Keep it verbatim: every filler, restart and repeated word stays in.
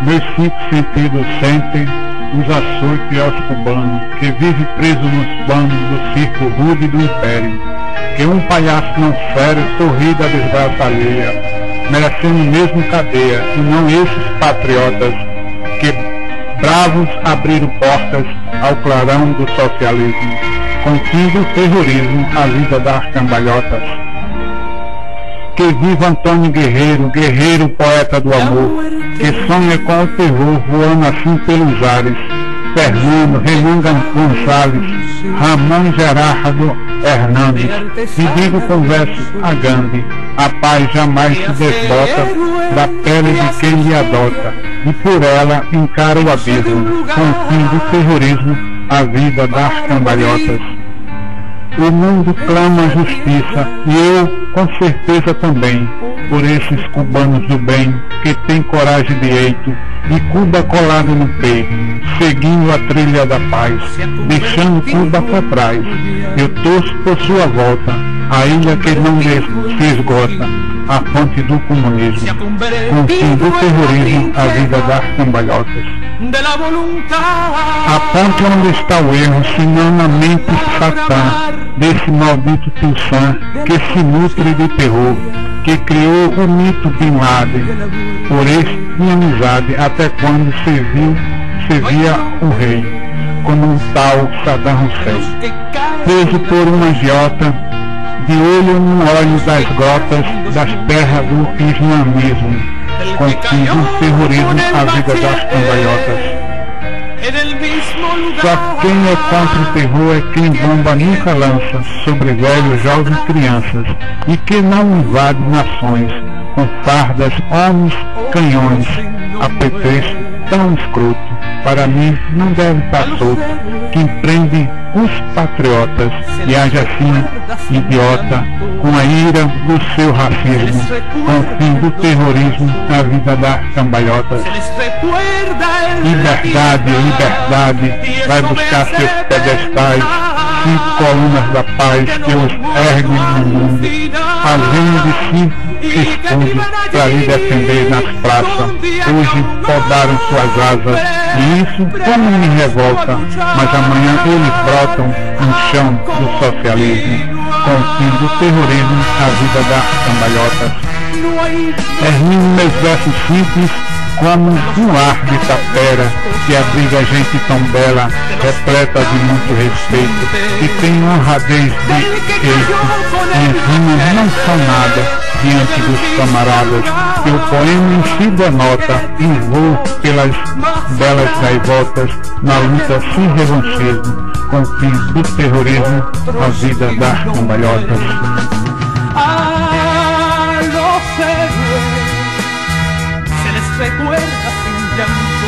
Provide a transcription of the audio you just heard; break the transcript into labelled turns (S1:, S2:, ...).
S1: Meus cinco sentidos sentem os açoites aos cubanos, que vive preso nos panos do circo rude do império, que um palhaço não fere sorri da desgraça alheia, merecendo mesmo cadeia, e não esses patriotas que bravos abriram portas ao clarão do socialismo, com fim do terrorismo, a vida das cambalhotas. Que viva Antônio Guerreiro, guerreiro poeta do amor, que sonha com o terror voando assim pelos ares. Fernando, Renan Gonçalves, Ramon Gerardo Hernandes, e digo com versos a Gandhi: a paz jamais se desbota da pele de quem lhe adota, e por ela encara o abismo, com o fim do terrorismo, a vida das cambalhotas. O mundo clama justiça, e eu, com certeza também, por esses cubanos do bem, que têm coragem de eito, e Cuba colado no peito, seguindo a trilha da paz, deixando Cuba para trás. Eu torço por sua volta, a ilha que não se esgota, a fonte do comunismo, com o fim do terrorismo, a vida das cambalhotas. Aponte onde está o erro, senão na mente satã, desse maldito Pilsan, que se nutre de terror, que criou o mito Bin Laden. Por este tinha amizade, até quando se viu, se via o rei, como um tal Saddam Hussein, preso por um agiota, de olho no olho das grotas das terras do islamismo, com fim do terrorismo, a vida das cambalhotas. Só quem é contra o terror é quem bomba nunca lança sobre velhos, jovens e crianças, e que não invade nações com fardas, homens, canhões, a pretexto tão escroto. Para mim não deve estar solto quem prende os patriotas e age assim, idiota, com a ira do seu racismo, com o fim do terrorismo, a vida das cambalhotas. Liberdade, liberdade, vai buscar seus pedestais, cinco colunas da paz que os erguem no mundo, fazendo de si escudo para lhe defender nas praças. Hoje podaram suas asas, e isso como me revolta, mas amanhã eles brotam no chão do socialismo, com o fim do terrorismo, a vida das cambalhotas. Termino meus versos simples como um ar de tapera, que abriga gente tão bela, repleta de muito respeito, que tem honradez de eito, minhas rimas não são nada diante dos camaradas, que o poema em si denota, e vou pelas belas gaivotas, na luta sem revanchismo, com o fim do terrorismo, a vida das cambalhotas.
S2: A los héroes se les recuerda sin llanto.